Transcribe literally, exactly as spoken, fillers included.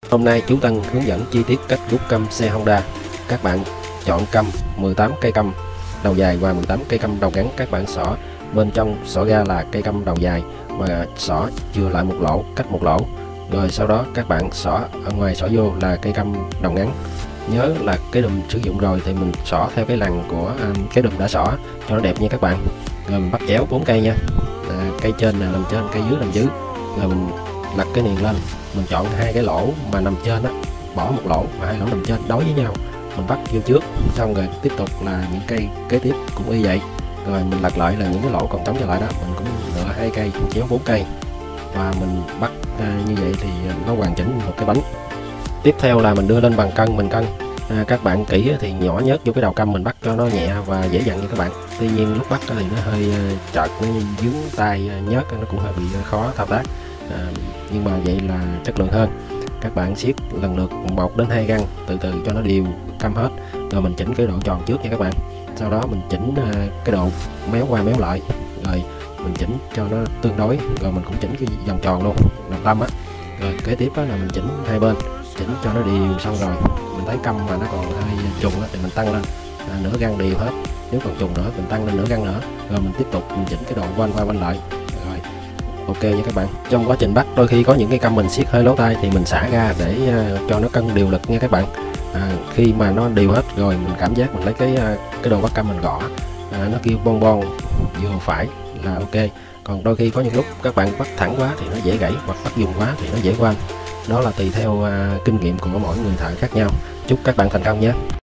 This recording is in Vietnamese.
Hôm nay chú Tân hướng dẫn chi tiết cách rút căm xe Honda. Các bạn chọn căm mười tám cây căm đầu dài và mười tám cây căm đầu ngắn. Các bạn xỏ bên trong xỏ ra là cây căm đầu dài và xỏ chừa lại một lỗ, cách một lỗ. Rồi sau đó các bạn xỏ ở ngoài xỏ vô là cây căm đầu ngắn. Nhớ là cái đùm sử dụng rồi thì mình xỏ theo cái lằn của cái đùm đã xỏ cho nó đẹp nha các bạn. Rồi mình bắt chéo bốn cây nha. À, cây trên là nằm trên, cây dưới nằm dưới. Rồi mình lật cái niền lên, mình chọn hai cái lỗ mà nằm trên đó, bỏ một lỗ và hai lỗ nằm trên đối với nhau, mình bắt vô trước, xong rồi tiếp tục là những cây kế tiếp cũng y vậy. Rồi mình lật lại là những cái lỗ còn trống trở lại đó, mình cũng lựa hai cây chéo bốn cây và mình bắt à, như vậy thì nó hoàn chỉnh một cái bánh. Tiếp theo là mình đưa lên bàn cân, mình cân. À, các bạn kỹ thì nhỏ nhớt vô cái đầu căm mình bắt cho nó nhẹ và dễ dặn nha các bạn. Tuy nhiên lúc bắt thì nó hơi chợt, nó dướng tay nhớt, nó cũng hơi bị khó thao tác. À, nhưng mà vậy là chất lượng hơn. Các bạn siết lần lượt một đến hai găng từ từ cho nó đều căm hết, rồi mình chỉnh cái độ tròn trước nha các bạn. Sau đó mình chỉnh cái độ méo qua méo lại, rồi mình chỉnh cho nó tương đối, rồi mình cũng chỉnh cái vòng tròn luôn, đồng tâm á. Rồi kế tiếp á là mình chỉnh hai bên, chỉnh cho nó đều. Xong rồi mình thấy căm mà nó còn hơi trùng á thì mình tăng lên à, nửa găng đều hết. Nếu còn trùng nữa mình tăng lên nửa găng nữa, rồi mình tiếp tục mình chỉnh cái độ quanh qua quanh lại. Rồi ok nha các bạn. Trong quá trình bắt đôi khi có những cái căm mình siết hơi lố tay thì mình xả ra để uh, cho nó cân đều lực nha các bạn. À, khi mà nó đều hết rồi mình cảm giác mình lấy cái uh, cái đồ bắt căm mình gõ, à, nó kêu bon bon vừa phải là ok. Còn đôi khi có những lúc các bạn bắt thẳng quá thì nó dễ gãy, hoặc bắt dùng quá thì nó dễ quanh. Đó là tùy theo uh, kinh nghiệm của mỗi người thợ khác nhau. Chúc các bạn thành công nhé.